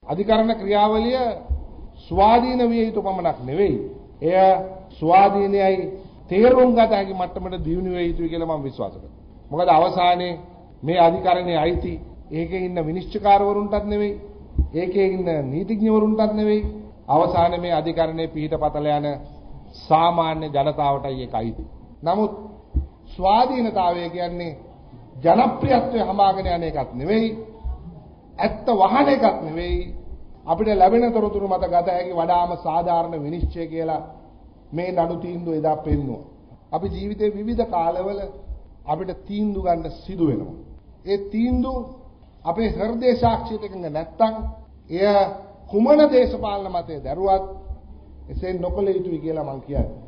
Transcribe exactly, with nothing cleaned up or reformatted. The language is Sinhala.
අධිකරණ ක්‍රියාවලිය ස්වාධීන විය යුතු පමණක් නෙවෙයි. එය ස්වාධීනයයි තේරුම් ගත හැකි මට්ටමට දියුණු විය යුතුයි කියලා මම විශ්වාස කරනවා. මොකද අවසානයේ මේ අධිකරණයේ අයිති ඒකේ ඉන්න විනිශ්චයකාරවරුන්ටත් නෙවෙයි, ඒකේ ඉන්න නීතිඥවරුන්ටත් නෙවෙයි, අවසානයේ මේ අධිකරණයේ පිහිටපතල යන සාමාන්‍ය ජනතාවටයි ඒක අයිති. නමුත් ස්වාධීනතාවය කියන්නේ ජනප්‍රියත්වය හඹාගෙන යන එකක් නෙවෙයි, ඇත්ත වහන එකක් නෙවෙයි, අපිට ලැබෙන තොරතුරු මත ගත හැකි වඩාම සාධාරණ විනිශ්චය කියලා මේ නඩු තීන්දුව එදා පෙන්වුවා. අපි ජීවිතේ විවිධ කාලවල අපිට තීන්දුව ගන්න සිදු වෙනවා. ඒ තීන්දුව අපේ හෘදේ සාක්ෂියට එකඟ නැත්නම් එය කුමන දේශපාලන මතයේ දරුවත් එසේ නොකළ යුතුයි කියලා මම කියන්නේ.